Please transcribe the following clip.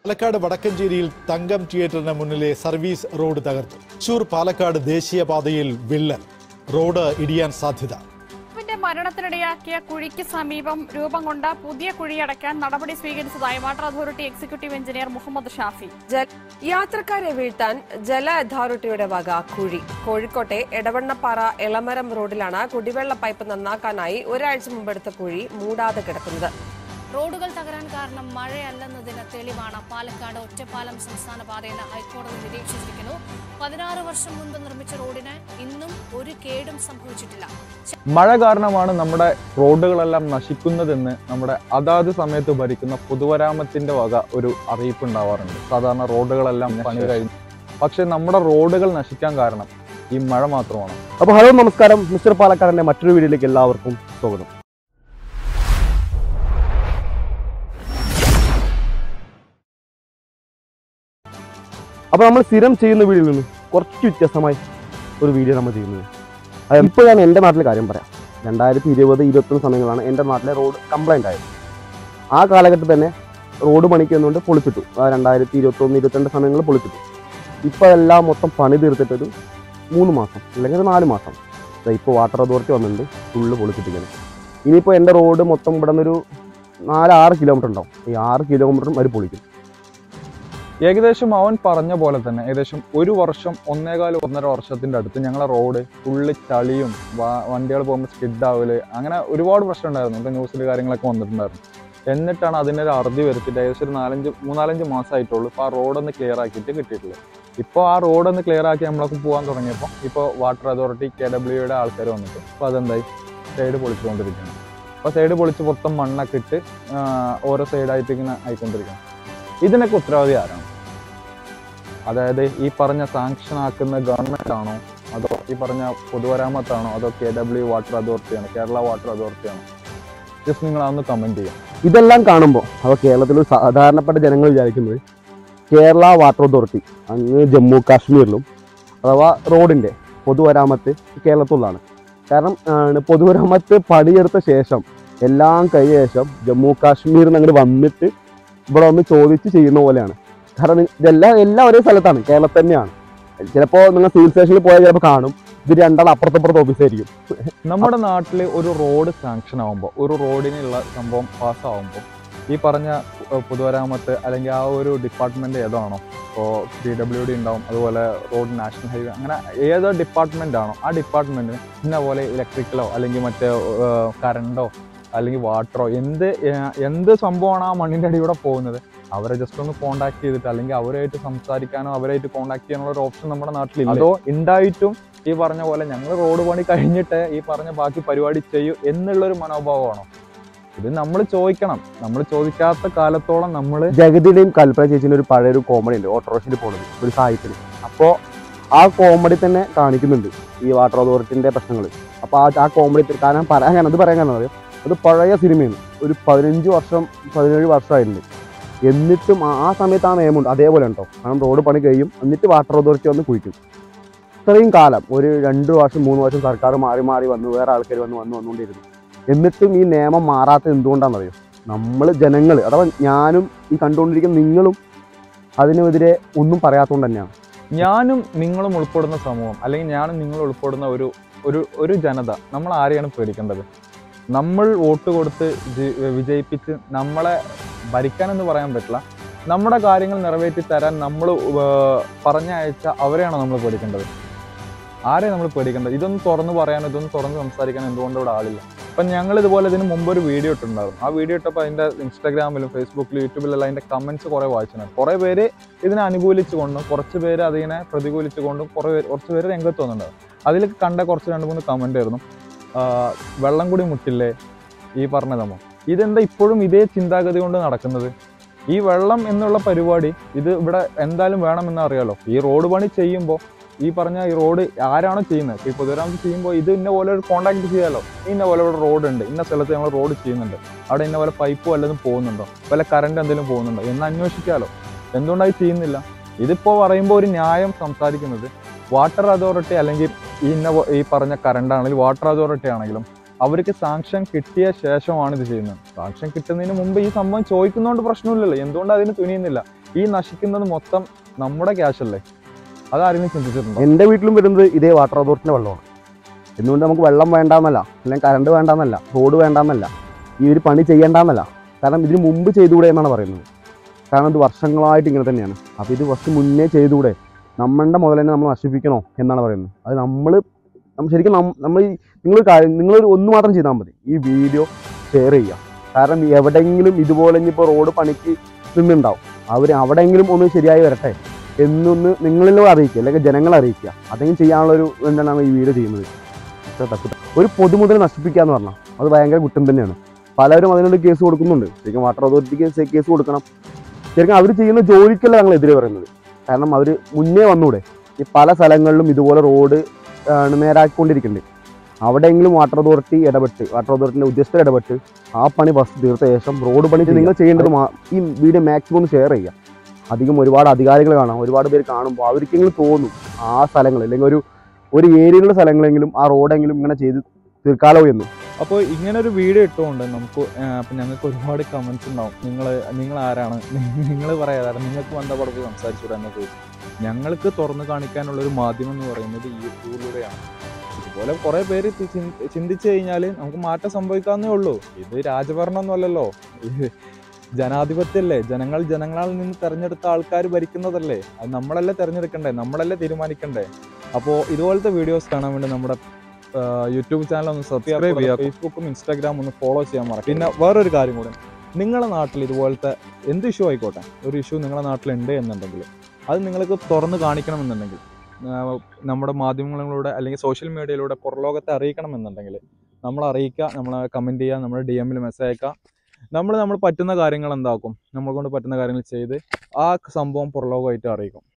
പാലക്കാട് വടക്കഞ്ചേരിയിൽ തങ്കം തിയേറ്ററിന് മുന്നിലെ service road തകർത്തു. തൃശൂർ പാലക്കാട് ദേശീയപാതയിൽ വിള്ളൽ, റോഡ് ഇടിയാൻ സാധ്യത. മരണത്തിനിടയാക്കിയ കുഴിക്ക് സമീപം രൂപം കൊണ്ട പുതിയ കുഴിയടയ്ക്കാൻ നടപടി സ്വീകരിച്ചതായി water authority executive engineer Muhammad Shafi. യാത്രക്കാരെ വീഴ്ത്താൻ ജല അതോറിറ്റിയുടെ വക കുഴി. കോഴിക്കോട്ടെ എടവണ്ണപ്പാറ എളമരം റോഡിലാണ് കുടിവെള്ള പൈപ്പ് നന്നാക്കാനായി ഒരാഴ്ച മുമ്പെടുത്ത കുഴി മൂടാതെ കിടക്കുന്നത്. റോഡുകൾ തകരാൻ കാരണം മഴയല്ലെന്നതിന് തെളിവാണ് പാലക്കാട് ഒറ്റപ്പാലം സംസ്ഥാന പാതയെന്ന് ഹൈക്കോടതി നിരീക്ഷിച്ചിരിക്കുന്നു. 16 വർഷം മുൻപ് നിർമ്മിച്ച റോഡിന് ഇന്നും ഒരു കേടും സംഭവിച്ചിട്ടില്ല. മഴ കാരണമാണ് നമ്മുടെ റോഡുകളെല്ലാം നശിക്കുന്നതെന്ന് നമ്മുടെ അതാത് സമയത്ത് ഭരിക്കുന്ന പൊതുമരാമത്തിന്റെ വക ഒരു അറിയിപ്പ് ഉണ്ടാവാറുണ്ട്. സാധാരണ റോഡുകളെല്ലാം പണി കഴിഞ്ഞു, പക്ഷെ നമ്മുടെ റോഡുകൾ നശിക്കാൻ കാരണം ഈ മഴ മാത്രമാണ്. അപ്പോൾ ഹലോ നമസ്കാരം, മിസ്റ്റർ പാലക്കാടിന്റെ മറ്റൊരു വീഡിയോയിലേക്ക് എല്ലാവർക്കും സ്വാഗതം. അപ്പോൾ നമ്മൾ സ്ഥിരം ചെയ്യുന്ന വീഡിയോയിൽ നിന്ന് കുറച്ച് വ്യത്യസ്തമായി ഒരു വീഡിയോ നമ്മൾ ചെയ്യുന്നത്. ഇപ്പോൾ ഞാൻ എൻ്റെ നാട്ടിലെ കാര്യം പറയാം. 2020-21 സമയങ്ങളാണ് എൻ്റെ നാട്ടിലെ റോഡ് കംപ്ലൈൻ്റ് ആയത്. ആ കാലഘട്ടത്തിൽ തന്നെ റോഡ് പണിക്ക് എന്നുകൊണ്ട് പൊളിച്ചിട്ടു. 2021-22 സമയങ്ങളിൽ പൊളിച്ചിട്ടു. ഇപ്പോൾ എല്ലാം മൊത്തം പണി തീർത്തിട്ടൊരു 3 മാസം അല്ലെങ്കിൽ 4 മാസം. ഇപ്പോൾ വാട്ടർ അതോറിറ്റി വന്നിട്ടുണ്ട്, ഫുള്ള് പൊളിച്ചിട്ടിരിക്കുന്നത്. ഇനിയിപ്പോൾ എൻ്റെ റോഡ് മൊത്തം ഇവിടെ നിന്നൊരു 4-6 കിലോമീറ്റർ ഉണ്ടാവും. ഈ 6 കിലോമീറ്ററും അവർ പൊളിക്കും. ഏകദേശം അവൻ പറഞ്ഞ പോലെ തന്നെ ഏകദേശം 1 വർഷം 1.25 വർഷത്തിന്റെ അടുത്ത് ഞങ്ങളെ റോഡ് ഫുള്ള് ചളിയും വണ്ടികൾ പോകുമ്പോൾ സ്കിഡാവല് അങ്ങനെ ഒരുപാട് പ്രശ്നം ഉണ്ടായിരുന്നു. ഇപ്പോൾ ന്യൂസിൽ കാര്യങ്ങളൊക്കെ വന്നിട്ടുണ്ടായിരുന്നു. എന്നിട്ടാണ് അതിനൊരു അറുതി വരുത്തിയിട്ട് ഏകദേശം ഒരു 3-4 മാസമായിട്ടുള്ളൂ ഇപ്പോൾ ആ റോഡൊന്ന് ക്ലിയർ ആക്കിയിട്ട് കിട്ടിയിട്ടുള്ളത്. ഇപ്പോൾ ആ റോഡൊന്ന് ക്ലിയർ ആക്കി നമ്മളൊക്കെ പോകാൻ തുടങ്ങിയപ്പോൾ ഇപ്പോൾ വാട്ടർ അതോറിറ്റി KWയുടെ ആൾക്കാർ വന്നിട്ട് അപ്പോൾ അതെന്തായി സൈഡ് പൊളിച്ചുകൊണ്ടിരിക്കുകയാണ്. അപ്പോൾ സൈഡ് പൊളിച്ച് മൊത്തം മണ്ണൊക്കെ ഇട്ട് ഓരോ സൈഡായിട്ട് ഇങ്ങനെ ആയിക്കൊണ്ടിരിക്കുകയാണ്. ഇതിനൊക്കെ ഉത്തരവാദി ആരാണ്? അതായത് ഈ പറഞ്ഞ സാങ്ഷൻ ആക്കുന്ന ഗവൺമെന്റ് ആണോ, അതോ ഈ പറഞ്ഞ പൊതുമരാമത്താണോ, അതോ KW വാട്ടർ അതോറിറ്റിയാണോ, കേരള വാട്ടർ അതോറിറ്റിയാണോ? ജസ്റ്റ് നിങ്ങൾ അതൊന്ന് കമന്റ് ചെയ്യാം. ഇതെല്ലാം കാണുമ്പോൾ അപ്പോൾ കേരളത്തിൽ സാധാരണപ്പെട്ട ജനങ്ങൾ വിചാരിക്കുന്നത് കേരള വാട്ടർ അതോറിറ്റി അങ്ങ് ജമ്മു കാശ്മീരിലും അഥവാ റോഡിൻ്റെ പൊതുമരാമത്ത് കേരളത്തിലുള്ളതാണ്. കാരണം പൊതുമരാമത്ത് പണിയെടുത്ത ശേഷം എല്ലാം കഴിഞ്ഞ ശേഷം ജമ്മു കാശ്മീരിൽ നിന്ന് അങ്ങോട്ട് വന്നിട്ട് ഇവിടെ ഒന്ന് ചോദിച്ച് ചെയ്യുന്ന പോലെയാണ്. കാരണം എല്ലാം ഒരേ സ്ഥലത്താണ്, കേരളത്തിൽ തന്നെയാണ്. ചിലപ്പോൾ നിങ്ങൾ സിവിൽ സ്റ്റേഷനിൽ പോയാൽ ചിലപ്പോൾ കാണും ഇത് രണ്ടാൾ അപ്പുറത്തപ്പുറത്ത് ഓഫീസായിരിക്കും. നമ്മുടെ നാട്ടിൽ ഒരു റോഡ് സാങ്ഷൻ ആകുമ്പോൾ, ഒരു റോഡിനുള്ള സംഭവം പാസ്സാവുമ്പോൾ ഈ പറഞ്ഞ പൊതുമരാമത്ത് അല്ലെങ്കിൽ ആ ഒരു ഡിപ്പാർട്ട്മെന്റ് ഏതാണോ, ഇപ്പോൾ PWD ഉണ്ടാവും, അതുപോലെ റോഡ് നാഷണൽ ഹൈവേ, അങ്ങനെ ഏതോ ഡിപ്പാർട്ട്മെന്റ് ആണോ ആ ഡിപ്പാർട്ട്മെന്റിന് ഇന്ന പോലെ ഇലക്ട്രിക്കലോ അല്ലെങ്കിൽ മറ്റേ കറണ്ടോ അല്ലെങ്കിൽ വാട്ടറോ എന്ത് സംഭവമാണ് ആ മണ്ണിൻ്റെ അടിയൂടെ പോകുന്നത് അവരെ ജസ്റ്റ് ഒന്ന് കോൺടാക്ട് ചെയ്തിട്ട് അല്ലെങ്കിൽ അവരായിട്ട് സംസാരിക്കാനോ അവരായിട്ട് കോൺടാക്ട് ചെയ്യാനുള്ള ഒരു ഓപ്ഷൻ നമ്മുടെ നാട്ടിലില്ല. അതോ ഉണ്ടായിട്ടും ഈ പറഞ്ഞ പോലെ ഞങ്ങൾ റോഡ് പണി കഴിഞ്ഞിട്ട് ഈ പറഞ്ഞ ബാക്കി പരിപാടി ചെയ്യൂ എന്നുള്ളൊരു മനോഭാവമാണോ? ഇത് നമ്മൾ ചോദിക്കണം. നമ്മൾ ചോദിക്കാത്ത കാലത്തോളം നമ്മൾ ജഗതിയുടെയും കൽപ്പന ചേച്ചിൻ്റെ ഒരു പഴയൊരു കോമഡി ഉണ്ട്, ഓട്ടോറിക്ഷയിൽ പോകുന്നത് ഒരു സാഹിത്യത്തിൽ. അപ്പോൾ ആ കോമഡി തന്നെ കാണിക്കുന്നുണ്ട് ഈ വാട്ടർ അതോറിറ്റിൻ്റെ പ്രശ്നങ്ങൾ. അപ്പോൾ ആ കോമഡി കാരണം അത് പറയാൻ കാരണം അറിയാം, അത് പഴയ സിനിമയാണ്, ഒരു 17 വർഷമായിട്ടുണ്ട്. എന്നിട്ടും ആ സമയത്ത് ആ നിയമമുണ്ട് അതേപോലെ ഉണ്ടോ, കാരണം റോഡ് പണി കഴിയും എന്നിട്ട് വാട്ടർ അതോറിറ്റി വന്ന് കുഴിക്കും. ഇത്രയും കാലം ഒരു 2 വർഷം 3 വർഷം സർക്കാർ മാറി വന്നു, വേറെ ആൾക്കാർ വന്നുകൊണ്ടിരുന്നു. എന്നിട്ടും ഈ നിയമം മാറാത്തത് എന്തുകൊണ്ടാണെന്നറിയോ? നമ്മൾ ജനങ്ങൾ അഥവാ ഞാനും ഈ കണ്ടുകൊണ്ടിരിക്കുന്ന നിങ്ങളും അതിനെതിരെ ഒന്നും പറയാത്തതുകൊണ്ട് തന്നെയാണ്. ഞാനും നിങ്ങളും ഉൾപ്പെടുന്ന സമൂഹം അല്ലെങ്കിൽ ഞാനും നിങ്ങളും ഉൾപ്പെടുന്ന ഒരു ജനത നമ്മൾ ആരെയാണ് പേടിക്കേണ്ടത്? നമ്മൾ വോട്ട് കൊടുത്ത് വിജയിപ്പിച്ച് നമ്മളെ ഭരിക്കാനെന്ന് പറയാൻ പറ്റില്ല, നമ്മുടെ കാര്യങ്ങൾ നിറവേറ്റി തരാൻ നമ്മൾ പറഞ്ഞയച്ച അവരെയാണോ നമ്മൾ പേടിക്കേണ്ടത്? ആരെയാണ് നമ്മൾ പേടിക്കേണ്ടത്? ഇതൊന്നും തുറന്ന് പറയാനോ ഇതൊന്നും തുറന്ന് സംസാരിക്കാനോ എന്തുകൊണ്ട് ഇവിടെ ആളില്ല? അപ്പം ഞങ്ങൾ ഇതുപോലെ ഇതിന് മുമ്പ് ഒരു വീഡിയോ ഇട്ടുണ്ടായിരുന്നു. ആ വീഡിയോ ഇട്ടപ്പോൾ അതിൻ്റെ ഇൻസ്റ്റാഗ്രാമിലും ഫേസ്ബുക്കിലും യൂട്യൂബിലെല്ലാം അതിൻ്റെ കമൻറ്റ്സ് കുറേ വായിച്ചിട്ടുണ്ട്. കുറേ പേര് ഇതിനെ അനുകൂലിച്ചുകൊണ്ടും കുറച്ച് പേര് അതിനെ പ്രതികൂലിച്ചുകൊണ്ടും കുറച്ച് പേര് രംഗത്ത് വന്നിട്ടുണ്ടായിരുന്നു. അതിൽ കണ്ട കുറച്ച് 2-3 കമൻ്റ് ആയിരുന്നു, വെള്ളം കൂടി മുട്ടില്ലേ ഈ പറഞ്ഞതമ്മോ. ഇതെന്താ ഇപ്പോഴും ഇതേ ചിന്താഗതി കൊണ്ട് നടക്കുന്നത്? ഈ വെള്ളം എന്നുള്ള പരിപാടി ഇത് ഇവിടെ എന്തായാലും വേണമെന്ന് അറിയാലോ. ഈ റോഡ് പണി ചെയ്യുമ്പോൾ ഈ പറഞ്ഞ ഈ റോഡ് ആരാണോ ചെയ്യുന്നത്, ഈ പൊതുമരാമത്ത് ചെയ്യുമ്പോൾ ഇത് ഇന്ന പോലെ ഒരു കോൺടാക്ട് ചെയ്യാമല്ലോ. ഇന്ന പോലെ ഇവിടെ റോഡ് ഉണ്ട്, ഇന്ന സ്ഥലത്ത് ഞങ്ങൾ റോഡ് ചെയ്യുന്നുണ്ട്, അവിടെ ഇന്ന പോലെ പൈപ്പ് വല്ലതും പോകുന്നുണ്ടോ, വല്ല കറണ്ട് എന്തെങ്കിലും പോകുന്നുണ്ടോ എന്ന് അന്വേഷിക്കാമല്ലോ. എന്തുകൊണ്ടായി ചെയ്യുന്നില്ല? ഇതിപ്പോൾ പറയുമ്പോൾ ഒരു ന്യായം സംസാരിക്കുന്നത് വാട്ടർ അതോറിറ്റി അല്ലെങ്കിൽ ഈ പറഞ്ഞ കറണ്ട് ആണെങ്കിലും വാട്ടർ അതോറിറ്റി ആണെങ്കിലും അവർക്ക് സാങ്ഷൻ കിട്ടിയ ശേഷമാണ് ഇത് ചെയ്യുന്നത്. സാങ്ഷൻ കിട്ടുന്നതിന് മുമ്പ് ഈ സംഭവം ചോദിക്കുന്നതുകൊണ്ട് പ്രശ്നമില്ലല്ലോ. എന്തുകൊണ്ട് അതിന് തുനിയുന്നില്ല? ഈ നശിക്കുന്നത് മൊത്തം നമ്മുടെ ക്യാഷ് അല്ലേ? അതാരെങ്കിലും ചിന്തിച്ചിട്ടുണ്ടോ? എൻ്റെ വീട്ടിലും വരുന്നത് ഇതേ വാട്ടർ അതോറിറ്റിൻ്റെ വെള്ളമാണ്. എന്തുകൊണ്ട് നമുക്ക് വെള്ളം വേണ്ടാന്നല്ല, അല്ലെങ്കിൽ കറണ്ട് വേണ്ടാന്നല്ല, റോഡ് വേണ്ടാന്നല്ല, ഈ ഒരു പണി ചെയ്യേണ്ടെന്നല്ല. കാരണം ഇതിന് മുമ്പ് ചെയ്തുകൂടെ എന്നാണ് പറയുന്നത്. കാരണം ഇത് വർഷങ്ങളായിട്ട് ഇങ്ങനെ തന്നെയാണ്. അപ്പോൾ ഇത് കുറച്ച് മുന്നേ ചെയ്തുകൂടെ, നമ്മളുടെ മുതൽ തന്നെ നമ്മൾ നശിപ്പിക്കണോ എന്നാണ് പറയുന്നത്. അത് നമ്മൾ ശരിക്കും നിങ്ങൾ ഒന്ന് മാത്രം ചെയ്താൽ മതി, ഈ വീഡിയോ ഷെയർ ചെയ്യുക. കാരണം എവിടെയെങ്കിലും ഇതുപോലെ ഇനിയിപ്പോൾ റോഡ് പണിക്ക് നിന്നുണ്ടാവും, അവിടെയെങ്കിലും ഒന്ന് ശരിയായി വരട്ടെ എന്നൊന്ന് നിങ്ങളിലോ അറിയിക്കുക, അല്ലെങ്കിൽ ജനങ്ങളെ അറിയിക്കുക. അതെങ്കിലും ചെയ്യാനുള്ളൊരു എന്താണ് ഈ വീഡിയോ ചെയ്യുന്നത്. ഒരു പൊതുമുതൽ നശിപ്പിക്കുക എന്ന് പറഞ്ഞാൽ അത് ഭയങ്കര കുറ്റം തന്നെയാണ്. പലരും അതിനോട് കേസ് കൊടുക്കുന്നുണ്ട്. ശരിക്കും വാട്ടർ അതോറിറ്റിക്ക് കേസ് കൊടുക്കണം. ശരിക്കും അവർ ചെയ്യുന്ന ജോലിക്കല്ല ഞങ്ങൾ എതിരെ പറയുന്നത്. കാരണം അവർ മുന്നേ വന്നൂടെ. ഈ പല സ്ഥലങ്ങളിലും ഇതുപോലെ റോഡ് നേരാക്കിക്കൊണ്ടിരിക്കുന്നുണ്ട്. അവിടെയെങ്കിലും വാട്ടർ അതോറിറ്റി ഇടപെട്ട്, വാട്ടർ അതോറിറ്റിൻ്റെ ഉദ്യോഗസ്ഥർ ഇടപെട്ട് ആ പണി ഫസ്റ്റ് തീർത്ത ശേഷം റോഡ് പണി നിങ്ങൾ ചെയ്യേണ്ടത് ഈ വീഡിയോ മാക്സിമം ഒന്ന് ഷെയർ ചെയ്യുക. അധികം ഒരുപാട് അധികാരികൾ കാണാം, ഒരുപാട് പേര് കാണുമ്പോൾ അവർക്കെങ്കിലും തോന്നും ആ സ്ഥലങ്ങൾ, അല്ലെങ്കിൽ ഒരു ഏരിയയിലുള്ള സ്ഥലങ്ങളെങ്കിലും ആ റോഡെങ്കിലും ഇങ്ങനെ ചെയ്ത് തീർക്കാലോ എന്ന്. അപ്പോൾ ഇങ്ങനെ ഒരു വീഡിയോ ഇട്ടുകൊണ്ട് അപ്പം ഞങ്ങൾക്ക് ഒരുപാട് കമൻസ് ഉണ്ടാവും. നിങ്ങൾ ആരാണ്, നിങ്ങൾ പറയാതാണ്, നിങ്ങൾക്ക് ബന്ധപ്പെടുമ്പോൾ സംസാരിച്ചുകൂടെ എന്ന് ചോദിച്ചു. ഞങ്ങൾക്ക് തുറന്നു കാണിക്കാനുള്ളൊരു മാധ്യമം എന്ന് പറയുന്നത് യൂട്യൂബിലൂടെയാണ്. ഇതുപോലെ കുറേ പേര് ചിന്തിച്ചു കഴിഞ്ഞാൽ നമുക്ക് മാറ്റം സംഭവിക്കാവുന്നേ ഉള്ളൂ. ഇത് രാജഭരണമൊന്നും അല്ലല്ലോ, ജനാധിപത്യമല്ലേ. ജനങ്ങളാൽ നിന്ന് തിരഞ്ഞെടുത്ത ആൾക്കാർ ഭരിക്കുന്നതല്ലേ. അത് നമ്മളല്ലേ തിരഞ്ഞെടുക്കണ്ടേ, നമ്മളല്ലേ തീരുമാനിക്കണ്ടേ. അപ്പോൾ ഇതുപോലത്തെ വീഡിയോസ് കാണാൻ വേണ്ടി നമ്മുടെ യൂട്യൂബ് ചാനൽ ഒന്ന് സബ്സ്ക്രൈബ് ചെയ്യുക, ഫേസ്ബുക്കും ഇൻസ്റ്റാഗ്രാമും ഒന്ന് ഫോളോ ചെയ്യാൻ മറക്കും. പിന്നെ വേറൊരു കാര്യം കൂടെ, നിങ്ങളുടെ നാട്ടിൽ ഇതുപോലത്തെ എന്ത് ഇഷ്യൂ ആയിക്കോട്ടെ, ഒരു ഇഷ്യൂ നിങ്ങളുടെ നാട്ടിലുണ്ട് എന്നുണ്ടെങ്കിൽ അത് നിങ്ങൾക്ക് തുറന്ന് കാണിക്കണമെന്നുണ്ടെങ്കിൽ, നമ്മുടെ മാധ്യമങ്ങളിലൂടെ അല്ലെങ്കിൽ സോഷ്യൽ മീഡിയയിലൂടെ പുറലോകത്തെ അറിയിക്കണമെന്നുണ്ടെങ്കിൽ നമ്മൾ അറിയിക്കുക, നമ്മളെ കമൻറ്റ് ചെയ്യുക, നമ്മുടെ DM-ൽ മെസ്സേജ് അയക്കുക. നമ്മൾ പറ്റുന്ന കാര്യങ്ങൾ എന്താക്കും, നമ്മളെ കൊണ്ട് പറ്റുന്ന കാര്യങ്ങൾ ചെയ്ത് ആ സംഭവം പുറലോകമായിട്ട് അറിയിക്കും.